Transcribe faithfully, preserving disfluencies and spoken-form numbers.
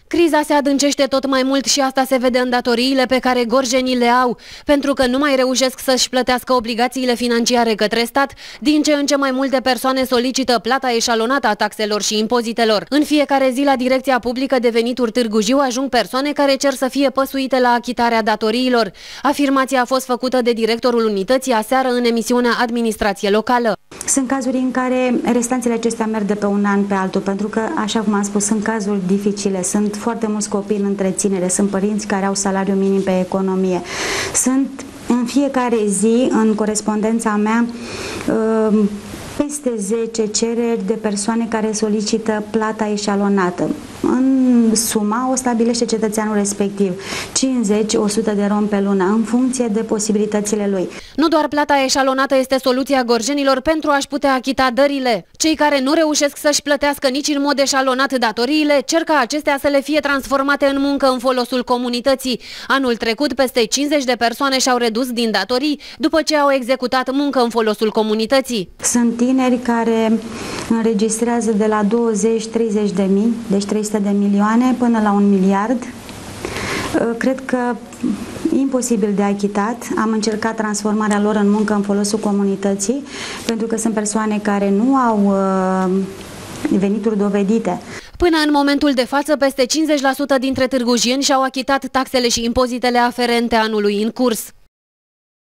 Criza se adâncește tot mai mult și asta se vede în datoriile pe care gorjenii le au, pentru că nu mai reușesc să-și plătească obligațiile financiare către stat, din ce în ce mai multe persoane solicită plata eșalonată a taxelor și impozitelor. În fiecare zi la Direcția Publică de Venituri Târgu Jiu ajung persoane care cer să fie păsuite la achitarea datoriilor. Afirmația a fost făcută de directorul unității aseară în emisiunea Administrație Locală. Sunt cazuri în care restanțele acestea merg de pe un an pe altul, pentru că, așa cum am spus, sunt cazuri dificile, sunt foarte mulți copii în întreținere, sunt părinți care au salariu minim pe economie. Sunt în fiecare zi, în corespondența mea, peste zece cereri de persoane care solicită plata eșalonată. În suma o stabilește cetățeanul respectiv, cincizeci - o sută de ron pe lună, în funcție de posibilitățile lui. Nu doar plata eșalonată este soluția gorjenilor pentru a-și putea achita dările. Cei care nu reușesc să-și plătească nici în mod eșalonat datoriile, cer ca acestea să le fie transformate în muncă în folosul comunității. Anul trecut, peste cincizeci de persoane și-au redus din datorii după ce au executat muncă în folosul comunității. Sunt tineri care înregistrează de la douăzeci - treizeci de mii, deci trei sute de milioane, până la un miliard. Cred că imposibil de achitat. Am încercat transformarea lor în muncă în folosul comunității, pentru că sunt persoane care nu au venituri dovedite. Până în momentul de față, peste cincizeci la sută dintre târgujieni și-au achitat taxele și impozitele aferente anului în curs.